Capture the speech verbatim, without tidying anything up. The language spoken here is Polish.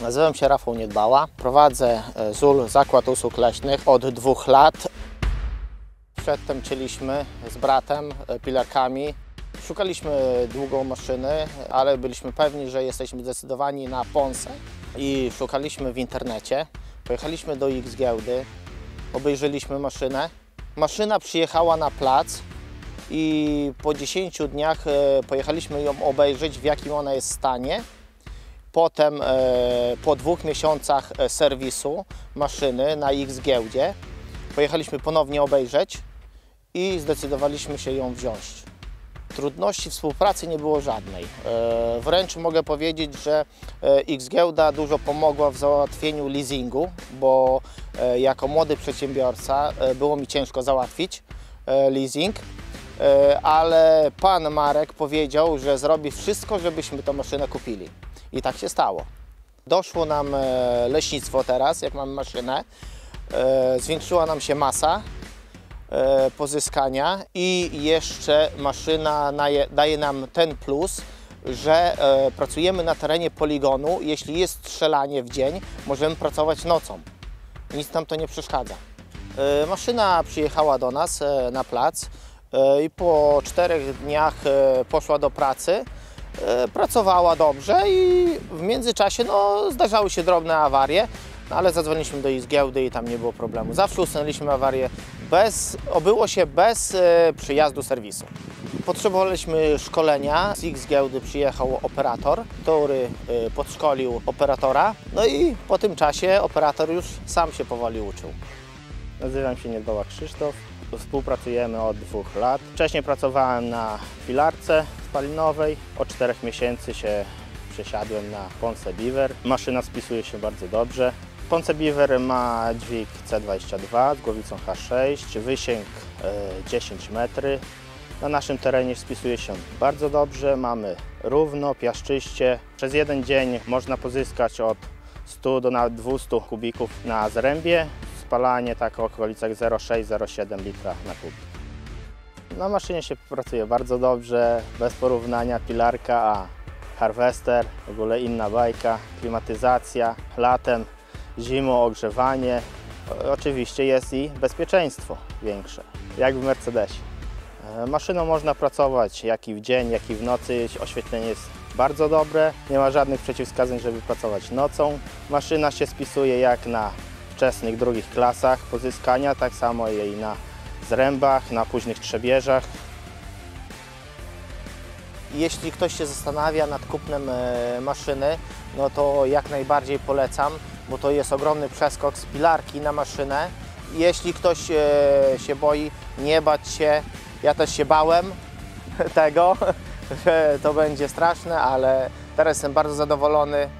Nazywam się Rafał Niedbała, prowadzę Z U L Zakład Usług Leśnych od dwóch lat. Przedtem cięliśmy z bratem pilarkami. Szukaliśmy długo maszyny, ale byliśmy pewni, że jesteśmy zdecydowani na Ponce i szukaliśmy w internecie. Pojechaliśmy do X Giełdy, obejrzeliśmy maszynę. Maszyna przyjechała na plac i po dziesięciu dniach pojechaliśmy ją obejrzeć, w jakim ona jest stanie. Potem po dwóch miesiącach serwisu maszyny na X Giełdzie pojechaliśmy ponownie obejrzeć i zdecydowaliśmy się ją wziąć. Trudności współpracy nie było żadnej. Wręcz mogę powiedzieć, że X Giełda dużo pomogła w załatwieniu leasingu, bo jako młody przedsiębiorca było mi ciężko załatwić leasing, ale pan Marek powiedział, że zrobi wszystko, żebyśmy tę maszynę kupili. I tak się stało. Doszło nam leśnictwo teraz, jak mamy maszynę, zwiększyła nam się masa pozyskania i jeszcze maszyna daje nam ten plus, że pracujemy na terenie poligonu. Jeśli jest strzelanie w dzień, możemy pracować nocą. Nic nam to nie przeszkadza. Maszyna przyjechała do nas na plac i po czterech dniach poszła do pracy. Pracowała dobrze i w międzyczasie no, zdarzały się drobne awarie, no, ale zadzwoniliśmy do X Giełdy i tam nie było problemu. Zawsze usunęliśmy awarię, bez, obyło się bez e, przyjazdu serwisu. Potrzebowaliśmy szkolenia. Z X Giełdy przyjechał operator, który e, podszkolił operatora, no i po tym czasie operator już sam się powoli uczył. Nazywam się Niedbała Krzysztof. Współpracujemy od dwóch lat. Wcześniej pracowałem na pilarce spalinowej. Od czterech miesięcy się przesiadłem na Ponce Beaver. Maszyna spisuje się bardzo dobrze. Ponce Beaver ma dźwig C dwadzieścia dwa z głowicą H sześć, wysięg dziesięć metrów. Na naszym terenie spisuje się bardzo dobrze. Mamy równo, piaszczyście. Przez jeden dzień można pozyskać od stu do nawet dwustu kubików na zrębie. Spalanie tak w okolicach zero przecinek sześć do zero przecinek siedem litra na kubik. Na maszynie się pracuje bardzo dobrze, bez porównania pilarka a harvester, w ogóle inna bajka, klimatyzacja, latem, zimą ogrzewanie. Oczywiście jest i bezpieczeństwo większe, jak w Mercedesie. Maszyną można pracować jak i w dzień, jak i w nocy. Oświetlenie jest bardzo dobre, nie ma żadnych przeciwwskazań, żeby pracować nocą. Maszyna się spisuje jak na wczesnych drugich klasach pozyskania, tak samo jej na zrębach, na późnych trzebieżach. Jeśli ktoś się zastanawia nad kupnem maszyny, no to jak najbardziej polecam, bo to jest ogromny przeskok z pilarki na maszynę. Jeśli ktoś się boi, nie bać się, ja też się bałem tego, że to będzie straszne, ale teraz jestem bardzo zadowolony.